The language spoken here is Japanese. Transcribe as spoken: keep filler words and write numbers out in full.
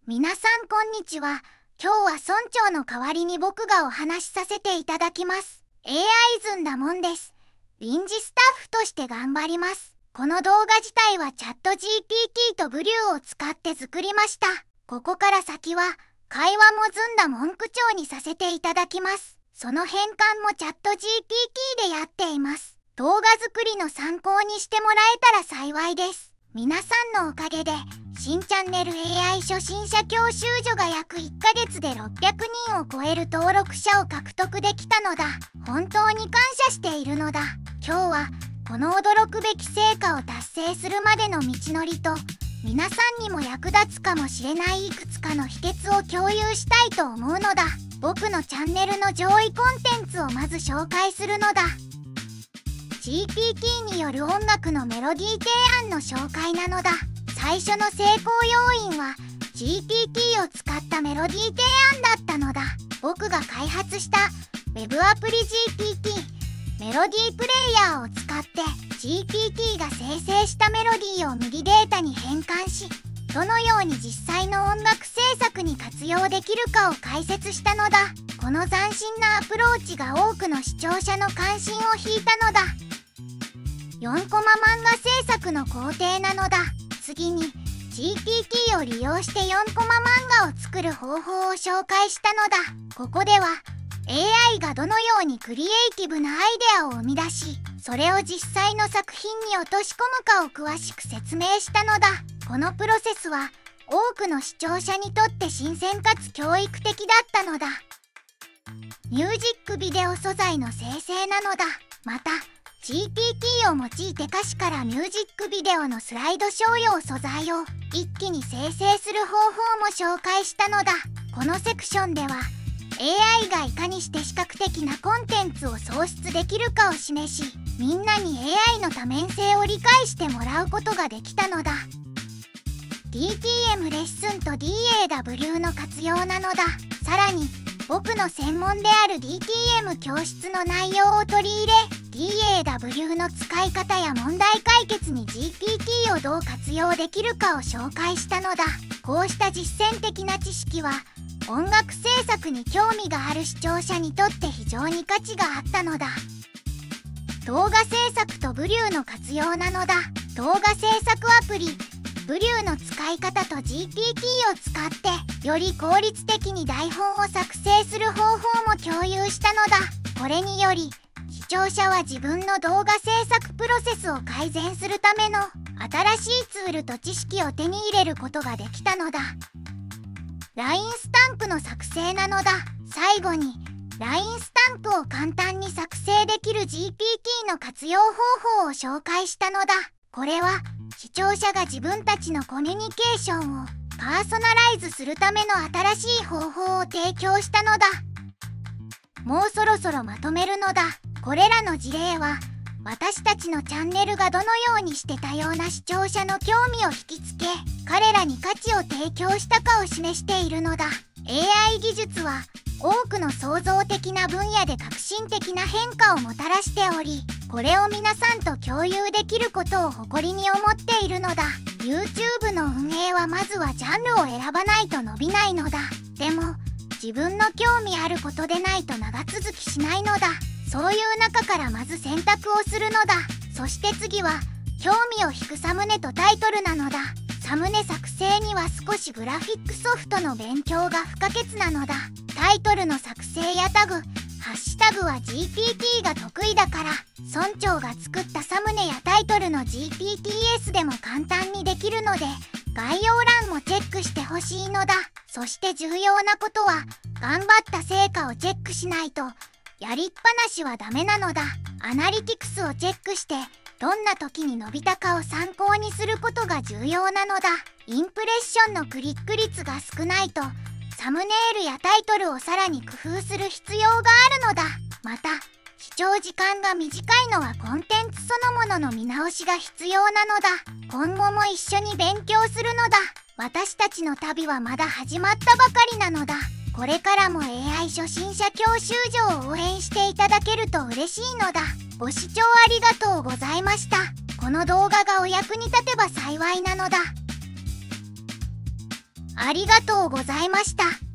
皆さんこんにちは。今日は村長の代わりに僕がお話しさせていただきます。 エーアイ ずんだもんです。臨時スタッフとして頑張ります。この動画自体はチャット ジーピーティー とブリューを使って作りました。ここから先は会話もずんだもん口調にさせていただきます。その変換もチャット ジーピーティー でやっています。動画作りの参考にしてもらえたら幸いです。皆さんのおかげで新チャンネル エーアイ 初心者教習所が約いっかげつでろっぴゃくにんを超える登録者を獲得できたのだ。本当に感謝しているのだ。今日はこの驚くべき成果を達成するまでの道のりと、皆さんにも役立つかもしれないいくつかの秘訣を共有したいと思うのだ。僕のチャンネルの上位コンテンツをまず紹介するのだ。 ジーピーティー による音楽のメロディー提案の紹介なのだ。最初の成功要因は ジーピーティー を使ったメロディー提案だったのだ。僕が開発した Web アプリ ジーピーティー メロディープレイヤーを使って ジーピーティー が生成したメロディーをミディデータに変換し、どのように実際の音楽制作に活用できるかを解説したのだ。この斬新なアプローチが多くの視聴者の関心を引いたのだ。よんコマ漫画制作の工程なのだ。次に ジーピーティー を利用してよんコマ漫画を作る方法を紹介したのだ。ここでは エーアイ がどのようにクリエイティブなアイデアを生み出し、それを実際の作品に落とし込むかを詳しく説明したのだ。このプロセスは多くの視聴者にとって新鮮かつ教育的だったのだ。ミュージックビデオ素材の生成なのだ。また ジーピーティー を用いて歌詞からミュージックビデオのスライドショー用素材を一気に生成する方法も紹介したのだ。このセクションでは エーアイ がいかにして視覚的なコンテンツを創出できるかを示し、みんなに エーアイ の多面性を理解してもらうことができたのだ。 ディーティーエム レッスンと ディーエーダブリュー の活用なのだ。さらに僕の専門である ディーティーエム 教室の内容を取り入れ、 ディーエーダブリュー の使い方や問題解決に ジーピーティー をどう活用できるかを紹介したのだ。こうした実践的な知識は音楽制作に興味がある視聴者にとって非常に価値があったのだ。動画制作とブリューの活用なのだ。動画制作アプリブリューの使い方と ジーピーティー を使ってより効率的に台本を作成する方法も共有したのだ。これにより視聴者は自分の動画制作プロセスを改善するための新しいツールと知識を手に入れることができたのだ。 ライン スタンプの作成なのだ。最後に ライン スタンプを簡単に作成できる ジーピーティー の活用方法を紹介したのだ。これは視聴者が自分たちのコミュニケーションをパーソナライズするための新しい方法を提供したのだ。もうそろそろまとめるのだ。これらの事例は私たちのチャンネルがどのようにして多様な視聴者の興味を引きつけ、彼らに価値を提供したかを示しているのだ。 エーアイ 技術は多くの創造的な分野で革新的な変化をもたらしており、これを皆さんと共有できることを誇りに思っているのだ。 YouTube の運営はまずはジャンルを選ばないと伸びないのだ。でも自分の興味あることでないと長続きしないのだ。そういう中からまず選択をするのだ。そして次は興味を引くサムネとタイトルなのだ。サムネ作成には少しグラフィックソフトの勉強が不可欠なのだ。タイトルの作成やタグ、ハッシュタグは ジーピーティー が得意だから、村長が作ったサムネやタイトルの ジーピーティーエス でも簡単にできるので、概要欄もチェックしてほしいのだ。そして重要なことは頑張った成果をチェックしないとやりっぱなしはダメなのだ。アナリティクスをチェックしてどんな時に伸びたかを参考にすることが重要なのだ。インプレッションのクリック率が少ないとサムネイルやタイトルをさらに工夫する必要があるのだ。また視聴時間が短いのはコンテンツそのものの見直しが必要なのだ。今後も一緒に勉強するのだ。私たちの旅はまだ始まったばかりなのだ。これからも エーアイ 初心者教習所を応援していただけると嬉しいのだ。ご視聴ありがとうございました。この動画がお役に立てば幸いなのだ。 ありがとうございました。